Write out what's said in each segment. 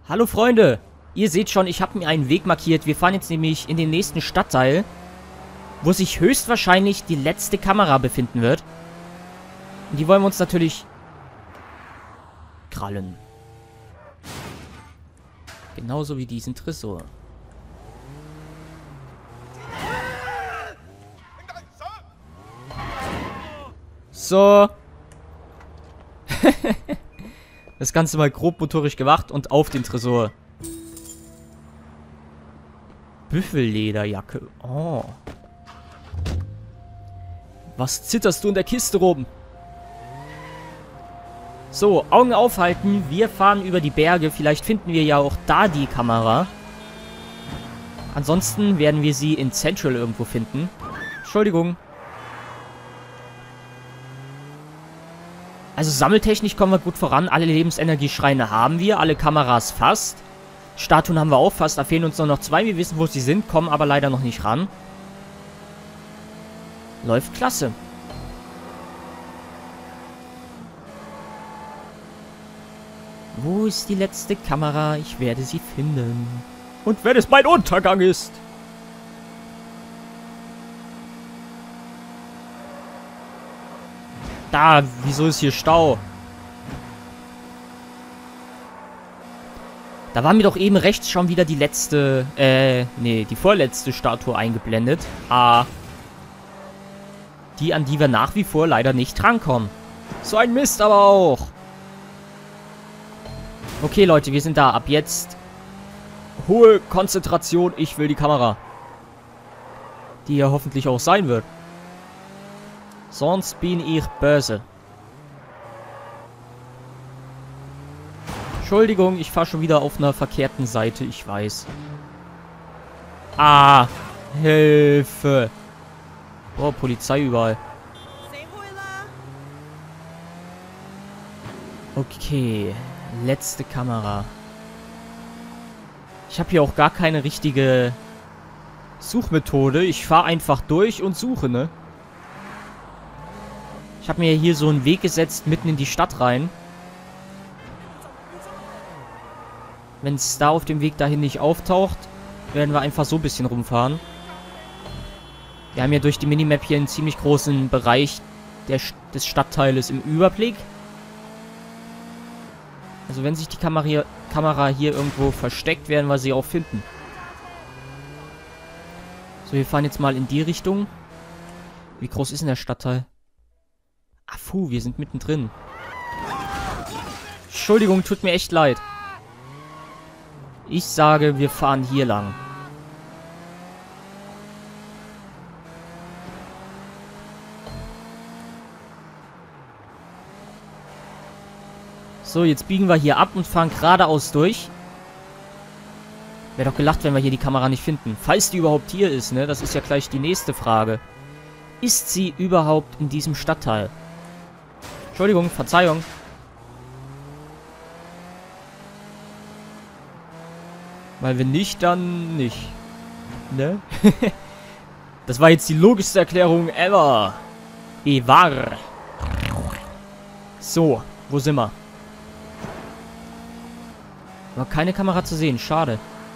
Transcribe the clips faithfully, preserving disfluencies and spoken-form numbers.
Hallo Freunde, ihr seht schon, ich habe mir einen Weg markiert. Wir fahren jetzt nämlich in den nächsten Stadtteil, wo sich höchstwahrscheinlich die letzte Kamera befinden wird. Und die wollen wir uns natürlich krallen. Genauso wie diesen Tresor. So. Das Ganze mal grob motorisch gemacht und auf den Tresor. Büffellederjacke. Oh. Was zitterst du in der Kiste rum? So, Augen aufhalten. Wir fahren über die Berge. Vielleicht finden wir ja auch da die Kamera. Ansonsten werden wir sie in Central irgendwo finden. Entschuldigung. Also sammeltechnisch kommen wir gut voran. Alle Lebensenergieschreine haben wir. Alle Kameras fast. Statuen haben wir auch fast. Da fehlen uns nur noch zwei. Wir wissen, wo sie sind, kommen aber leider noch nicht ran. Läuft klasse. Wo ist die letzte Kamera? Ich werde sie finden. Und wenn es mein Untergang ist. Da, wieso ist hier Stau? Da war mir doch eben rechts schon wieder die letzte, äh, nee, die vorletzte Statue eingeblendet. Ah. Die, an die wir nach wie vor leider nicht rankommen. So ein Mist aber auch. Okay, Leute, wir sind da. Ab jetzt hohe Konzentration. Ich will die Kamera. Die ja hoffentlich auch sein wird. Sonst bin ich böse. Entschuldigung, ich fahre schon wieder auf einer verkehrten Seite, ich weiß. Ah, Hilfe. Oh, Polizei überall. Okay, letzte Kamera. Ich habe hier auch gar keine richtige Suchmethode. Ich fahre einfach durch und suche, ne? Ich habe mir hier so einen Weg gesetzt, mitten in die Stadt rein. Wenn es da auf dem Weg dahin nicht auftaucht, werden wir einfach so ein bisschen rumfahren. Wir haben ja durch die Minimap hier einen ziemlich großen Bereich der, des Stadtteiles im Überblick. Also wenn sich die Kamera hier, Kamera hier irgendwo versteckt, werden wir sie auch finden. So, wir fahren jetzt mal in die Richtung. Wie groß ist denn der Stadtteil? Ah, puh, wir sind mittendrin. Entschuldigung, tut mir echt leid. Ich sage, wir fahren hier lang. So, jetzt biegen wir hier ab und fahren geradeaus durch. Wäre doch gelacht, wenn wir hier die Kamera nicht finden. Falls die überhaupt hier ist, ne? Das ist ja gleich die nächste Frage. Ist sie überhaupt in diesem Stadtteil? Entschuldigung, Verzeihung. Weil wenn nicht, dann nicht. Ne? Das war jetzt die logischste Erklärung ever. Evar. So, wo sind wir? Aber keine Kamera zu sehen, schade.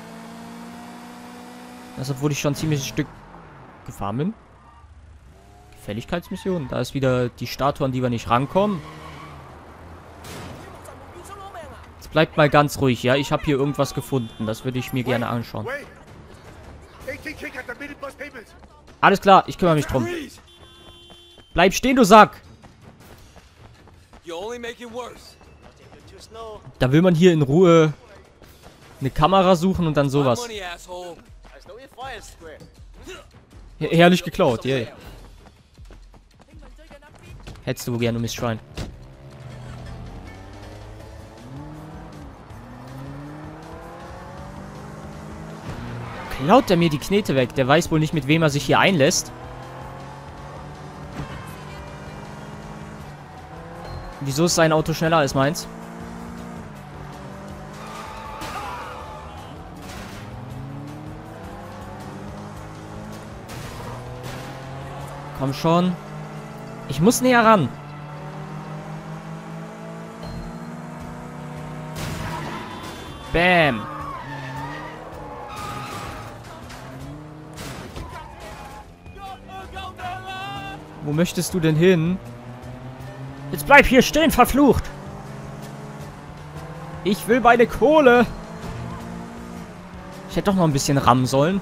Das, obwohl ich schon ein ziemliches Stück gefahren bin. Gefälligkeitsmission. Da ist wieder die Statue, an die wir nicht rankommen. Jetzt bleibt mal ganz ruhig, ja? Ich habe hier irgendwas gefunden. Das würde ich mir gerne anschauen. Alles klar, ich kümmere mich drum. Bleib stehen, du Sack! Da will man hier in Ruhe eine Kamera suchen und dann sowas. Her herrlich geklaut, yay. Hättest du gerne, Mistschwein. Klaut er mir die Knete weg? Der weiß wohl nicht, mit wem er sich hier einlässt. Wieso ist sein Auto schneller als meins? Komm schon. Ich muss näher ran. Bam. Wo möchtest du denn hin? Jetzt bleib hier stehen, verflucht! Ich will meine Kohle! Ich hätte doch noch ein bisschen rammen sollen.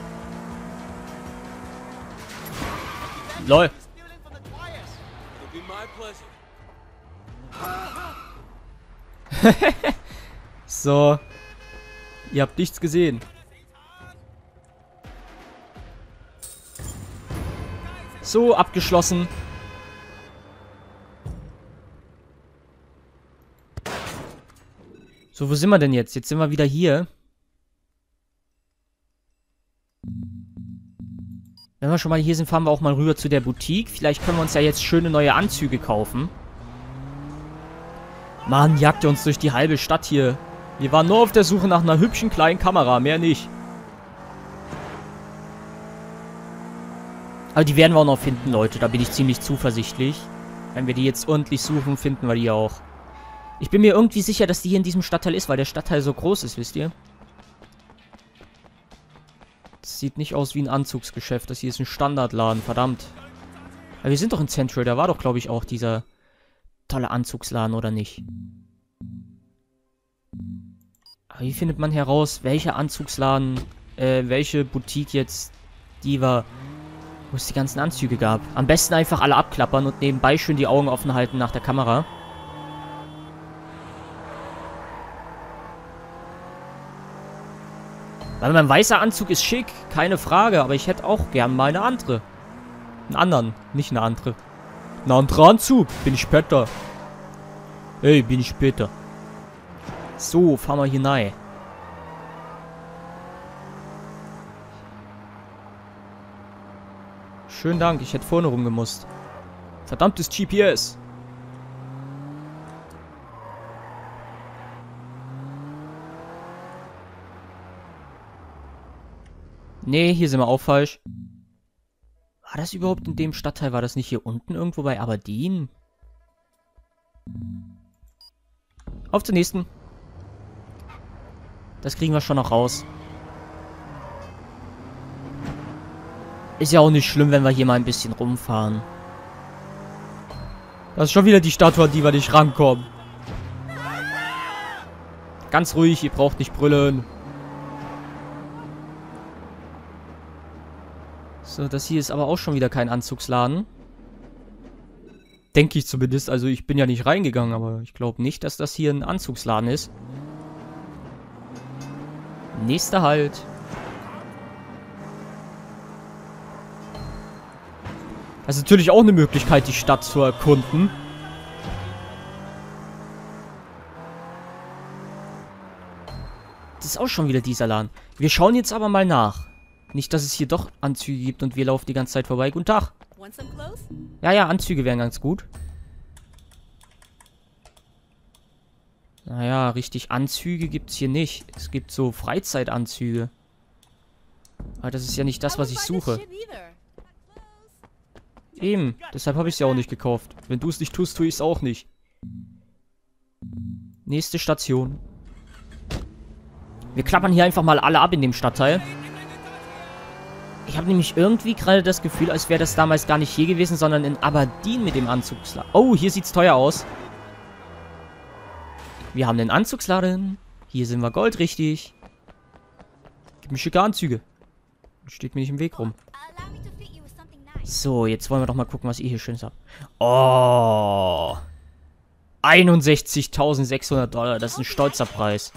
Lol. So. Ihr habt nichts gesehen. So, abgeschlossen. So, wo sind wir denn jetzt? Jetzt sind wir wieder hier. Wenn wir schon mal hier sind, fahren wir auch mal rüber zu der Boutique. Vielleicht können wir uns ja jetzt schöne neue Anzüge kaufen. Mann, jagt ihr uns durch die halbe Stadt hier. Wir waren nur auf der Suche nach einer hübschen kleinen Kamera, mehr nicht. Aber die werden wir auch noch finden, Leute. Da bin ich ziemlich zuversichtlich. Wenn wir die jetzt ordentlich suchen, finden wir die auch. Ich bin mir irgendwie sicher, dass die hier in diesem Stadtteil ist, weil der Stadtteil so groß ist, wisst ihr? Das sieht nicht aus wie ein Anzugsgeschäft. Das hier ist ein Standardladen, verdammt. Aber wir sind doch in Central. Da war doch, glaube ich, auch dieser tolle Anzugsladen, oder nicht? Aber wie findet man heraus, welcher Anzugsladen, äh, welche Boutique jetzt die war, wo es die ganzen Anzüge gab? Am besten einfach alle abklappern und nebenbei schön die Augen offen halten nach der Kamera. Weil mein weißer Anzug ist schick, keine Frage, aber ich hätte auch gern mal eine andere. Einen anderen, nicht eine andere. Ein anderer Anzug, bin ich später. Ey, bin ich später. So, fahren wir hinein. Schönen Dank, ich hätte vorne rumgemusst. Verdammtes G P S. Nee, hier sind wir auch falsch. War das überhaupt in dem Stadtteil? War das nicht hier unten irgendwo bei Aberdeen? Auf zur nächsten. Das kriegen wir schon noch raus. Ist ja auch nicht schlimm, wenn wir hier mal ein bisschen rumfahren. Das ist schon wieder die Statue, an die wir nicht rankommen. Ganz ruhig, ihr braucht nicht brüllen. So, das hier ist aber auch schon wieder kein Anzugsladen. Denke ich zumindest. Also ich bin ja nicht reingegangen, aber ich glaube nicht, dass das hier ein Anzugsladen ist. Nächster Halt. Das ist natürlich auch eine Möglichkeit, die Stadt zu erkunden. Das ist auch schon wieder dieser Laden. Wir schauen jetzt aber mal nach. Nicht, dass es hier doch Anzüge gibt und wir laufen die ganze Zeit vorbei. Guten Tag. Ja, ja, Anzüge wären ganz gut. Naja, richtig Anzüge gibt es hier nicht. Es gibt so Freizeitanzüge. Aber das ist ja nicht das, was ich suche. Eben, deshalb habe ich es ja auch nicht gekauft. Wenn du es nicht tust, tue ich es auch nicht. Nächste Station. Wir klappern hier einfach mal alle ab in dem Stadtteil. Ich habe nämlich irgendwie gerade das Gefühl, als wäre das damals gar nicht hier gewesen, sondern in Aberdeen mit dem Anzugsladen. Oh, hier sieht's teuer aus. Wir haben den Anzugsladen. Hier sind wir goldrichtig. Gib mir schicke Anzüge. Steht mir nicht im Weg rum. So, jetzt wollen wir doch mal gucken, was ihr hier Schönes habt. Oh. einundsechzigtausendsechshundert Dollar. Das ist ein stolzer Preis.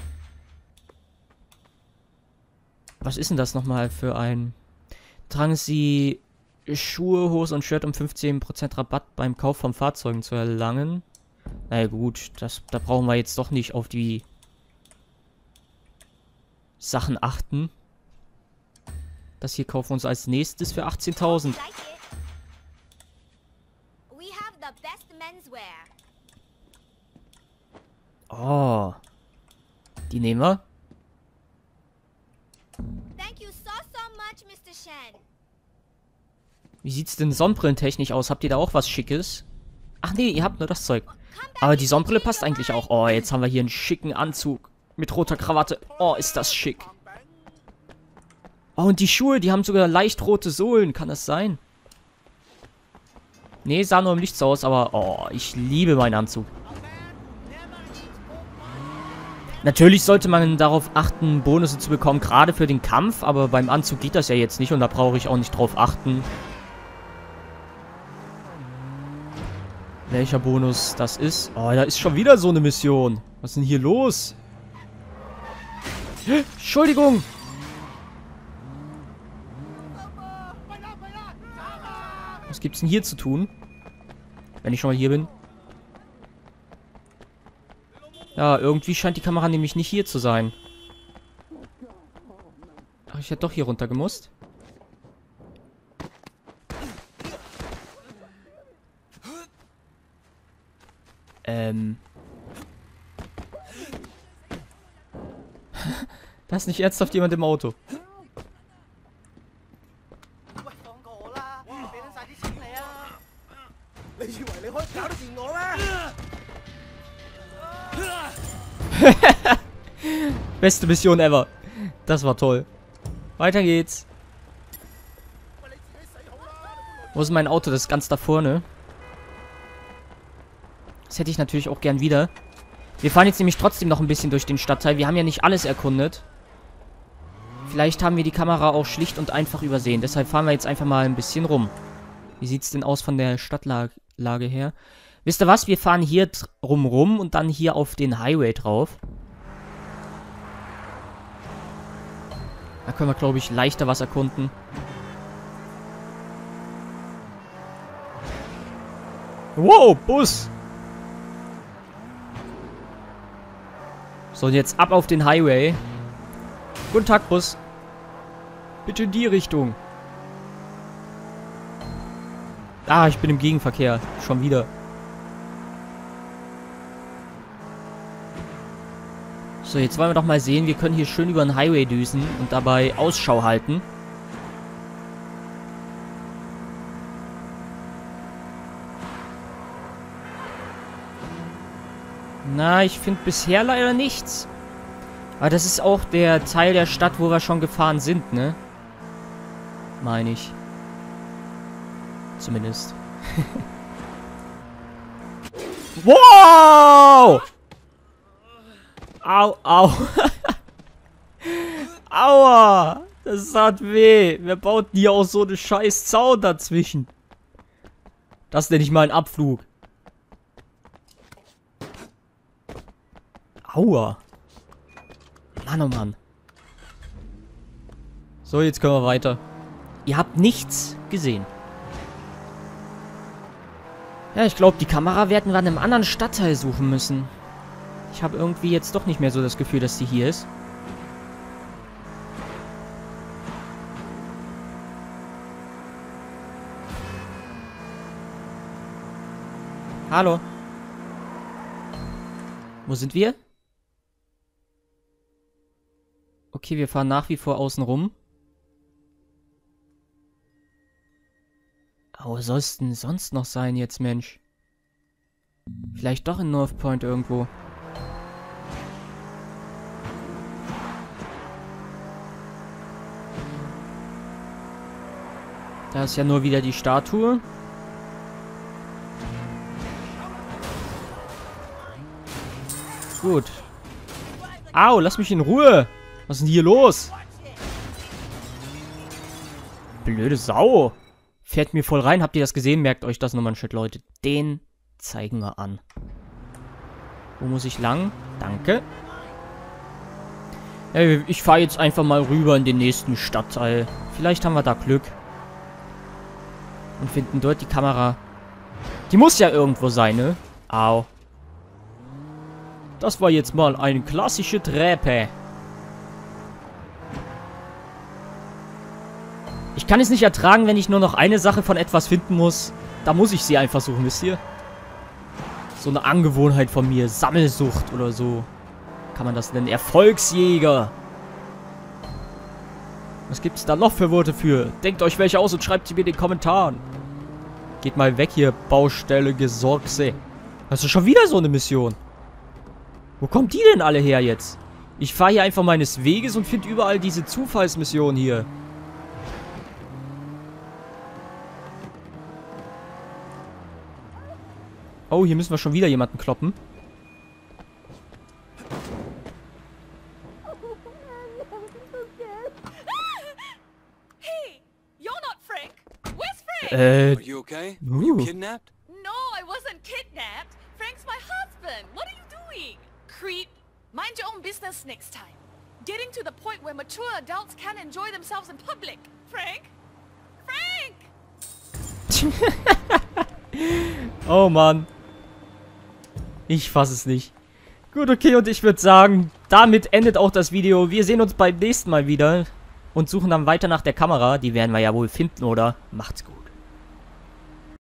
Was ist denn das nochmal für ein... Tragen Sie Schuhe, Hose und Shirt um fünfzehn Prozent Rabatt beim Kauf von Fahrzeugen zu erlangen. Na ja, gut, das, da brauchen wir jetzt doch nicht auf die Sachen achten. Das hier kaufen wir uns als nächstes für achtzehntausend. Oh. Die nehmen wir. Wie sieht's denn sonnenbrillentechnisch aus? Habt ihr da auch was Schickes? Ach nee, ihr habt nur das Zeug. Aber die Sonnenbrille passt eigentlich auch. Oh, jetzt haben wir hier einen schicken Anzug. Mit roter Krawatte. Oh, ist das schick. Oh, und die Schuhe, die haben sogar leicht rote Sohlen. Kann das sein? Nee, sah nur im Licht so aus, aber... Oh, ich liebe meinen Anzug. Natürlich sollte man darauf achten, Bonusse zu bekommen, gerade für den Kampf. Aber beim Anzug geht das ja jetzt nicht und da brauche ich auch nicht drauf achten. Welcher Bonus das ist? Oh, da ist schon wieder so eine Mission. Was ist denn hier los? Entschuldigung! Was gibt's denn hier zu tun? Wenn ich schon mal hier bin. Ja, irgendwie scheint die Kamera nämlich nicht hier zu sein. Ach, ich hätte doch hier runter gemusst. Ähm. Da ist nicht ernsthaft jemand im Auto. Beste Mission ever. Das war toll. Weiter geht's. Wo ist mein Auto? Das ist ganz da vorne. Das hätte ich natürlich auch gern wieder. Wir fahren jetzt nämlich trotzdem noch ein bisschen durch den Stadtteil. Wir haben ja nicht alles erkundet. Vielleicht haben wir die Kamera auch schlicht und einfach übersehen. Deshalb fahren wir jetzt einfach mal ein bisschen rum. Wie sieht's denn aus von der Stadtlage her? Wisst ihr was? Wir fahren hier rum rum und dann hier auf den Highway drauf. Da können wir, glaube ich, leichter was erkunden. Wow, Bus! So, und jetzt ab auf den Highway. Guten Tag, Bus. Bitte in die Richtung. Ah, ich bin im Gegenverkehr. Schon wieder. So, jetzt wollen wir doch mal sehen. Wir können hier schön über den Highway düsen und dabei Ausschau halten. Na, ich finde bisher leider nichts. Aber das ist auch der Teil der Stadt, wo wir schon gefahren sind, ne? Meine ich. Zumindest. Wow! Au, au. Aua! Das tat weh. Wer baut denn hier auch so eine scheiß Zaun dazwischen? Das nenne ich mal einen Abflug. Aua. Mann, oh Mann. So, jetzt können wir weiter. Ihr habt nichts gesehen. Ja, ich glaube, die Kamera werden wir in einem anderen Stadtteil suchen müssen. Ich habe irgendwie jetzt doch nicht mehr so das Gefühl, dass die hier ist. Hallo. Wo sind wir? Okay, wir fahren nach wie vor außen rum. Aber wo soll es denn sonst noch sein jetzt, Mensch? Vielleicht doch in North Point irgendwo. Da ist ja nur wieder die Statue. Gut. Au, lass mich in Ruhe. Was ist denn hier los? Blöde Sau. Fährt mir voll rein. Habt ihr das gesehen? Merkt euch das nochmal ein Shit, Leute. Den zeigen wir an. Wo muss ich lang? Danke. Hey, ich fahre jetzt einfach mal rüber in den nächsten Stadtteil. Vielleicht haben wir da Glück. Und finden dort die Kamera. Die muss ja irgendwo sein, ne? Au. Das war jetzt mal eine klassische Treppe. Ich kann es nicht ertragen, wenn ich nur noch eine Sache von etwas finden muss. Da muss ich sie einfach suchen, wisst ihr? So eine Angewohnheit von mir. Sammelsucht oder so. Kann man das nennen? Erfolgsjäger. Was gibt's da noch für Worte für? Denkt euch welche aus und schreibt sie mir in den Kommentaren. Geht mal weg hier, Baustelle Gesorgse. Das ist schon wieder so eine Mission. Wo kommt die denn alle her jetzt? Ich fahre hier einfach meines Weges und finde überall diese Zufallsmissionen hier. Oh, hier müssen wir schon wieder jemanden kloppen. Hey, you're not Frank. Where's Frank? Äh, Are you okay? Were you uh. kidnapped? No, I wasn't kidnapped. Frank's my husband. What are you doing? Creep. Mind your own business next time. Getting to the point where mature adults can't enjoy themselves in public. Frank? Frank! Oh Mann. Ich fasse es nicht. Gut, okay, und ich würde sagen, damit endet auch das Video. Wir sehen uns beim nächsten Mal wieder und suchen dann weiter nach der Kamera. Die werden wir ja wohl finden, oder? Macht's gut.